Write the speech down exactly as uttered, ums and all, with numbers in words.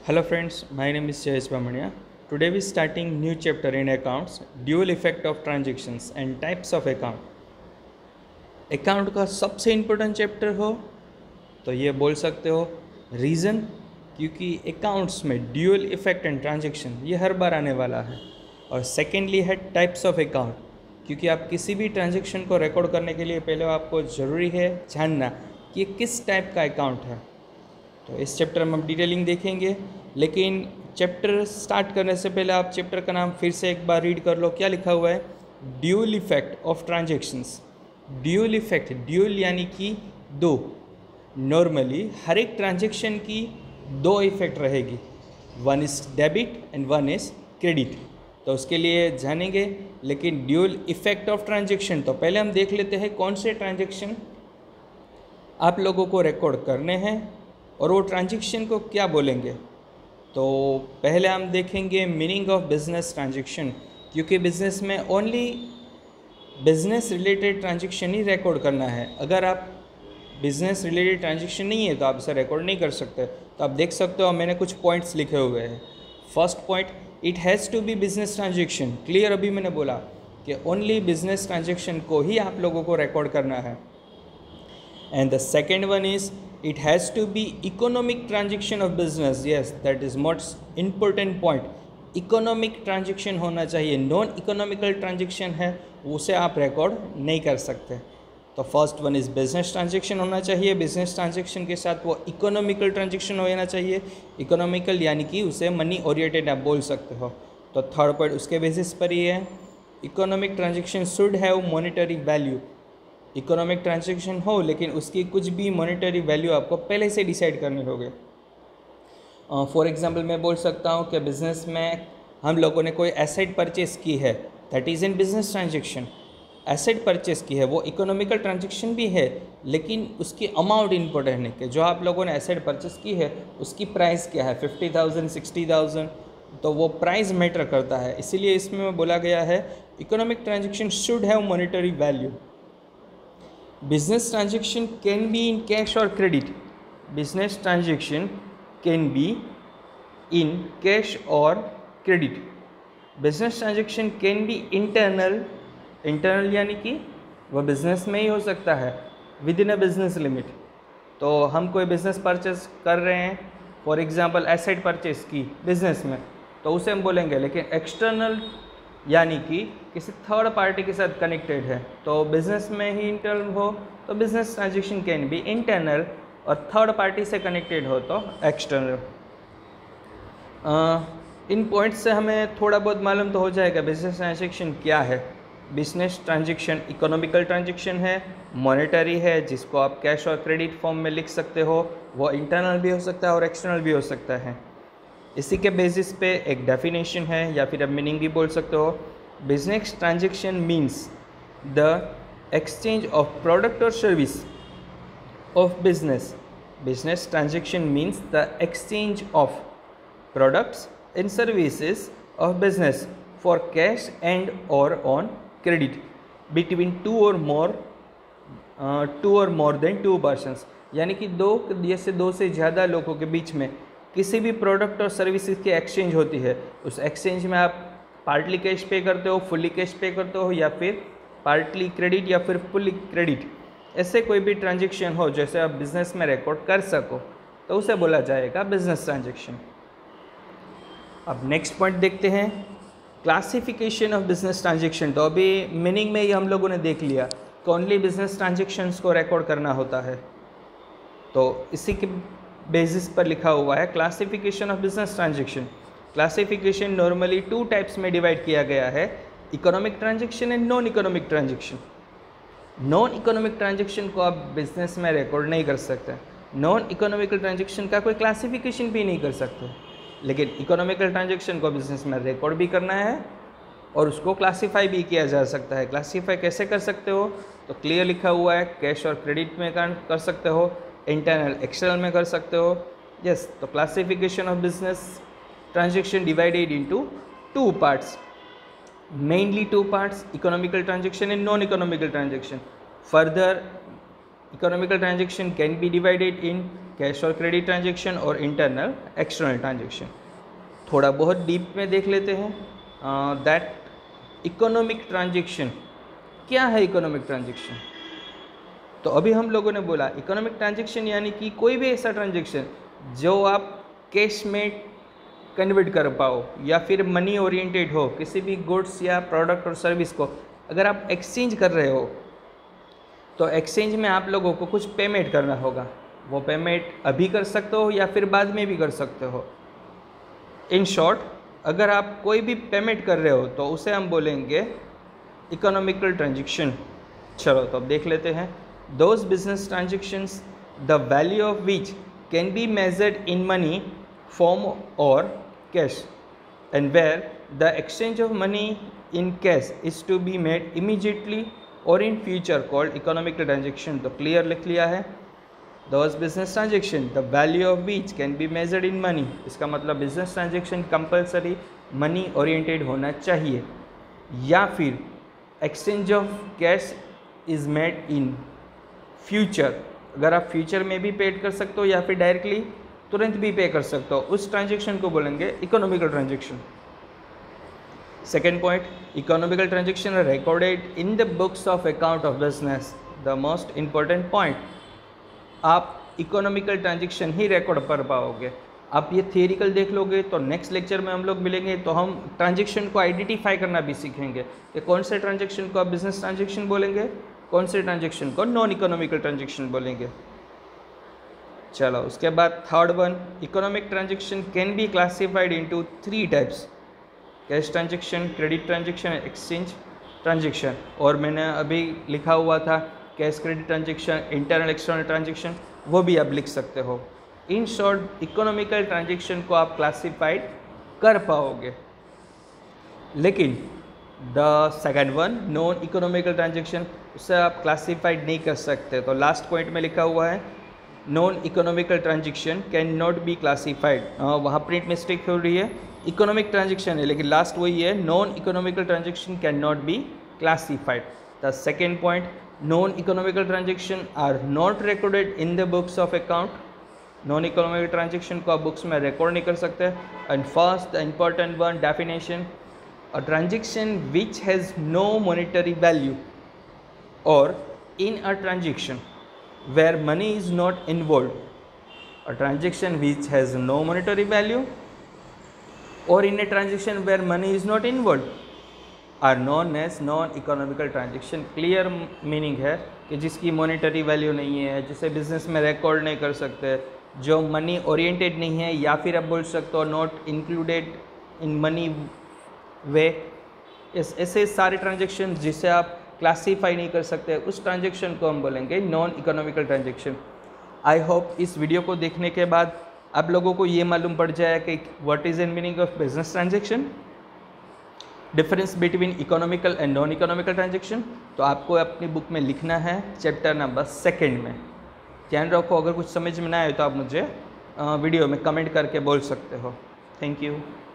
Hello friends, my name is Jayesh Bamania. Today we starting new chapter in accounts, dual effect of transactions and types of account. Account का सबसे important chapter हो तो ये बोल सकते हो reason, क्योंकि अकाउंट्स में ड्यूअल इफेक्ट एंड ट्रांजैक्शन ये हर बार आने वाला है। और सेकेंडली है टाइप्स ऑफ अकाउंट, क्योंकि आप किसी भी ट्रांजैक्शन को रिकॉर्ड करने के लिए पहले आपको ज़रूरी है जानना कि ये किस टाइप का अकाउंट है। तो इस चैप्टर में हम डिटेलिंग देखेंगे, लेकिन चैप्टर स्टार्ट करने से पहले आप चैप्टर का नाम फिर से एक बार रीड कर लो। क्या लिखा हुआ है? Dual effect of transactions. Dual effect, dual यानी कि दो। नॉर्मली हर एक ट्रांजैक्शन की दो इफेक्ट रहेगी, one is debit and one is credit. तो उसके लिए जानेंगे, लेकिन ड्यूअल इफेक्ट ऑफ ट्रांजैक्शन तो पहले हम देख लेते हैं कौन से ट्रांजैक्शन आप लोगों को रिकॉर्ड करने हैं और वो ट्रांजैक्शन को क्या बोलेंगे। तो पहले हम देखेंगे मीनिंग ऑफ बिजनेस ट्रांजैक्शन, क्योंकि बिजनेस में ओनली बिजनेस रिलेटेड ट्रांजैक्शन ही रिकॉर्ड करना है। अगर आप बिजनेस रिलेटेड ट्रांजैक्शन नहीं है तो आप इसे रिकॉर्ड नहीं कर सकते। तो आप देख सकते हो मैंने कुछ पॉइंट्स लिखे हुए हैं। First point, it has to be business transaction. Clear, अभी मैंने बोला कि ओनली बिजनेस ट्रांजैक्शन को ही आप लोगों को रिकॉर्ड करना है। And the second one is it has to be economic transaction of business. Yes, that is most important point. Economic transaction होना चाहिए। नॉन इकोनॉमिकल ट्रांजेक्शन है उसे आप रिकॉर्ड नहीं कर सकते। तो first one is business transaction होना चाहिए। बिजनेस ट्रांजेक्शन के साथ वो इकोनॉमिकल ट्रांजेक्शन होना चाहिए। इकोनॉमिकल यानी कि उसे मनी ओरिएंटेड आप बोल सकते हो। तो थर्ड पॉइंट उसके बेसिस पर ही है, economic transaction should have monetary value. Economic transaction हो लेकिन उसकी कुछ भी मॉनेटरी वैल्यू आपको पहले से डिसाइड करनी होगी। फॉर एग्जांपल मैं बोल सकता हूँ कि बिज़नेस में हम लोगों ने कोई एसेट परचेस की है, that is in business transaction. Asset purchase की है वो इकोनॉमिकल ट्रांजैक्शन भी है, लेकिन उसकी अमाउंट इम्पोर्टेंट है कि जो आप लोगों ने एसेट परचेस की है उसकी प्राइस क्या है, फिफ्टी थाउजेंड सिक्सटी थाउजेंड, तो वो प्राइस मैटर करता है। इसीलिए इसमें बोला गया है economic transaction should have monetary value. Business transaction can be in cash or credit. Business transaction can be in cash or credit. Business transaction can be internal. Internal यानी कि वह बिजनेस में ही हो सकता है, within a business limit. तो हम कोई बिजनेस परचेस कर रहे हैं, फॉर एग्जांपल एसेट परचेस की बिजनेस में, तो उसे हम बोलेंगे। लेकिन एक्सटर्नल यानी कि किसी थर्ड पार्टी के साथ कनेक्टेड है, तो बिजनेस में ही इंटरनल हो तो business transaction can be internal, और थर्ड पार्टी से कनेक्टेड हो तो एक्सटर्नल। इन पॉइंट्स से हमें थोड़ा बहुत मालूम तो हो जाएगा बिजनेस ट्रांजैक्शन क्या है। बिजनेस ट्रांजैक्शन इकोनॉमिकल ट्रांजैक्शन है, मॉनेटरी है, जिसको आप कैश और क्रेडिट फॉर्म में लिख सकते हो। वो इंटरनल भी हो सकता है और एक्सटर्नल भी हो सकता है। इसी के बेसिस पे एक डेफिनेशन है या फिर आप मीनिंग भी बोल सकते हो। Business transaction means the exchange of product और service of business. Business transaction means the exchange of products and services of business for cash and और ऑन क्रेडिट बिटवीन टू और मोर टू और more than to persons. यानी कि दो या से दो से ज़्यादा लोगों के बीच में किसी भी प्रोडक्ट और सर्विसेज की एक्सचेंज होती है। उस एक्सचेंज में आप पार्टली कैश पे करते हो, फुल्ली कैश पे करते हो, या फिर पार्टली क्रेडिट या फिर फुल्ली क्रेडिट। ऐसे कोई भी ट्रांजैक्शन हो जैसे आप बिजनेस में रिकॉर्ड कर सको तो उसे बोला जाएगा बिजनेस ट्रांजैक्शन। अब नेक्स्ट पॉइंट देखते हैं, क्लासिफिकेशन ऑफ बिजनेस ट्रांजैक्शन। तो अभी मीनिंग में ही हम लोगों ने देख लिया कि ओनली बिजनेस ट्रांजैक्शंस को रिकॉर्ड करना होता है। तो इसी के बेसिस पर लिखा हुआ है classification of business transaction. Classification normally two types में डिवाइड किया गया है, economic transaction and non economic transaction. Non economic transaction को आप बिजनेस में रिकॉर्ड नहीं कर सकते, नॉन इकोनॉमिकल ट्रांजैक्शन का कोई क्लासिफिकेशन भी नहीं कर सकते, लेकिन इकोनॉमिकल ट्रांजैक्शन को बिजनेस में रिकॉर्ड भी करना है और उसको क्लासीफाई भी किया जा सकता है। क्लासीफाई कैसे कर सकते हो? तो क्लियर लिखा हुआ है, कैश और क्रेडिट में कर सकते हो, इंटरनल एक्सटर्नल में कर सकते हो। यस yes, तो classification of business transaction divided into two parts, mainly two parts, economical transaction and non economical transaction. Further economical transaction can be divided in cash और क्रेडिट ट्रांजेक्शन और internal external transaction. थोड़ा बहुत deep में देख लेते हैं that economic transaction. क्या है इकोनॉमिक ट्रांजेक्शन? तो अभी हम लोगों ने बोला इकोनॉमिक ट्रांजेक्शन यानी कि कोई भी ऐसा ट्रांजेक्शन जो आप कैश में कन्वर्ट कर पाओ या फिर मनी ओरिएंटेड हो, किसी भी गुड्स या प्रोडक्ट और सर्विस को अगर आप एक्सचेंज कर रहे हो तो एक्सचेंज में आप लोगों को कुछ पेमेंट करना होगा। वो पेमेंट अभी कर सकते हो या फिर बाद में भी कर सकते हो। इन शॉर्ट, अगर आप कोई भी पेमेंट कर रहे हो तो उसे हम बोलेंगे इकोनॉमिकल ट्रांजेक्शन। चलो तो अब देख लेते हैं। Those business transactions the value of which can be measured in money form और cash and where the exchange of money in cash is to be made immediately और in future called economical transaction. तो clear लिख लिया है। Those business transaction the value of which can be measured in money, इसका मतलब business transaction compulsory money oriented होना चाहिए, या फिर exchange of cash is made in future, अगर आप फ्यूचर में भी पेड कर सकते हो या फिर डायरेक्टली तुरंत भी पे कर सकते हो, उस ट्रांजेक्शन को बोलेंगे economical transaction. Second point, economical transaction are recorded in the books of account of business. The most important point, आप इकोनॉमिकल ट्रांजेक्शन ही रिकॉर्ड कर पाओगे। आप ये थियरिकल देख लोगे तो नेक्स्ट लेक्चर में हम लोग मिलेंगे तो हम ट्रांजेक्शन को आइडेंटिफाई करना भी सीखेंगे कि कौन से ट्रांजेक्शन को आप बिजनेस ट्रांजेक्शन बोलेंगे, कौन से ट्रांजेक्शन को नॉन इकोनॉमिकल ट्रांजेक्शन बोलेंगे। चलो उसके बाद third one, economic transaction can be classified into three types, cash transaction, credit transaction, exchange transaction. और मैंने अभी लिखा हुआ था cash credit transaction, internal external transaction, वो भी आप लिख सकते हो। इन शॉर्ट इकोनॉमिकल ट्रांजेक्शन को आप क्लासिफाइड कर पाओगे। लेकिन the second one, non economical transaction, उसे आप क्लासिफाइड नहीं कर सकते। तो लास्ट पॉइंट में लिखा हुआ है non economical transaction can not be classified, वहाँ प्रिंट मिस्टेक हो रही है, इकोनॉमिक ट्रांजेक्शन है लेकिन लास्ट वही है, non economical transaction can not be classified. The second point, non economical transaction are not recorded in the books of account, non economical transaction को आप बुक्स में रिकॉर्ड नहीं कर सकते। And first the important one definition, a transaction which has no monetary value और in a transaction where money is not involved, a transaction which has no monetary value or in a transaction where money is not involved are known as non economical transaction। clear meaning है कि जिसकी monetary value नहीं है, जिसे business में record नहीं कर सकते, जो money oriented नहीं है, या फिर आप बोल सकते हो not included in money way। ऐसे सारे ट्रांजेक्शन जिसे आप क्लासीफाई नहीं कर सकते, उस ट्रांजेक्शन को हम बोलेंगे non economical transaction. I hope इस वीडियो को देखने के बाद आप लोगों को ये मालूम पड़ जाए कि what is the meaning of business transaction, difference between economical and non economical transaction. तो आपको अपनी बुक में लिखना है चैप्टर नंबर सेकेंड में। ध्यान रखो, अगर कुछ समझ में ना आए तो आप मुझे वीडियो में कमेंट करके बोल सकते हो। Thank you.